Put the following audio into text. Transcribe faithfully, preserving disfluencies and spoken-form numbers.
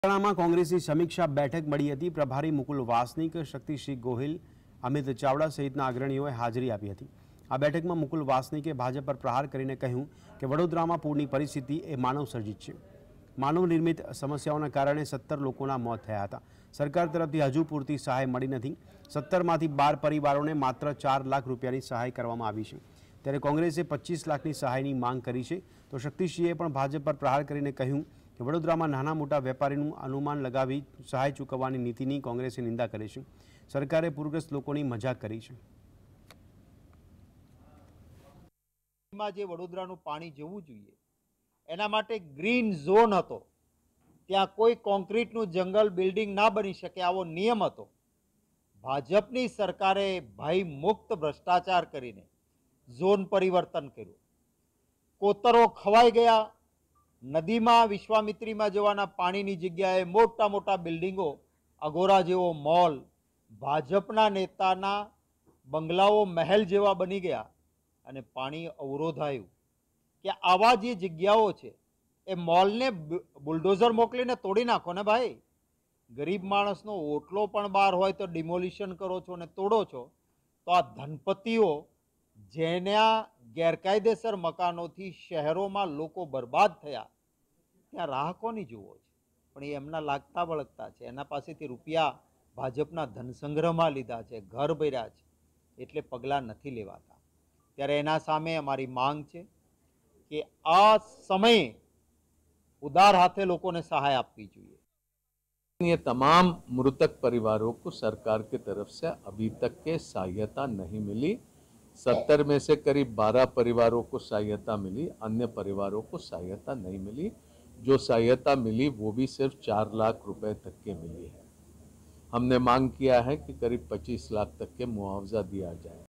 માં કોંગ્રેસની સમીક્ષા બેઠક મળી હતી। પ્રભારી મુકુલ વાસનિક, શક્તિસિંહ ગોહિલ, અમિત ચાવડા સહિતના અગ્રણીઓએ હાજરી આપી હતી। આ બેઠકમાં મુકુલ વાસનિકે ભાજપ પર પ્રહાર કરીને કહ્યું કે વડોદરામાં પૂરની પરિસ્થિતિ એ માનવ સર્જિત છે। માનવ નિર્મિત સમસ્યાઓના કારણે સત્તર લોકોના મોત થયા હતા। સરકાર તરફથી હજુ પૂરતી સહાય મળી નથી। સત્તરમાંથી બાર પરિવારોને માત્ર ચાર લાખ રૂપિયાની સહાય કરવામાં આવી છે, ત્યારે કોંગ્રેસે પચીસ લાખની સહાયની માંગ કરી છે। તો શક્તિસિંહે પણ ભાજપ પર પ્રહાર કરીને કહ્યું કે વડોદરામાં નાના મોટા વેપારીનું અનુમાન લગાવી સહાય ચૂકવવાની નીતિની કોંગ્રેસે નિંદા કરી છે। સરકારે પૂરગ્રસ્ત લોકોની મજાક કરી છે। જે વડોદરાનું પાણી જવું જોઈએ એના માટે ગ્રીન ઝોન હતો, ત્યાં કોઈ કોન્ક્રીટનું જંગલ બિલ્ડિંગ ના બની શકે આવો નિયમ હતો। ભાજપની સરકારે ભય મુક્ત ભ્રષ્ટાચાર કરીને ઝોન પરિવર્તન કર્યું। કોતરો ખવાઈ ગયા। નદીમાં વિશ્વામિત્રીમાં જવાના પાણીની જગ્યાએ મોટા મોટા બિલ્ડિંગો, અગોરા જેવો મોલ, ભાજપના નેતાના બંગલાઓ મહેલ જેવા બની ગયા અને પાણી અવરોધાયું કે આવા જે જગ્યાઓ છે એ મોલને બુલડોઝર મોકલીને તોડી નાખો ને ભાઈ। ગરીબ માણસનો ઓટલો પણ બહાર હોય તો ડિમોલિશન કરો છો ને તોડો છો, તો આ ધનપતિઓ જેના ગેરકાયદેસર મકાનોથી શહેરોમાં લોકો બરબાદ થયા, ત્યાં રાહ કોની જુઓ છે? પણ એ એમના લાગતા વળગતા છે, એના પાસેથી રૂપિયા ભાજપના ધનસંગ્રહમાં લીધા છે, ઘર ભર્યા છે, એટલે પગલાં નથી લેવાતા। ત્યારે એના સામે અમારી માંગ છે કે આ સમયે ઉદાર હાથે લોકોને સહાય આપવી જોઈએ। ये तमाम मृतक परिवारों को सरकार की तरफ से अभी तक के सहायता नहीं मिली। सत्तर में से करीब बारह परिवारों को सहायता मिली, अन्य परिवारों को सहायता नहीं मिली। जो सहायता मिली वो भी सिर्फ चार लाख रुपए तक के मिली है। हमने मांग किया है कि करीब पच्चीस लाख तक के मुआवजा दिया जाए।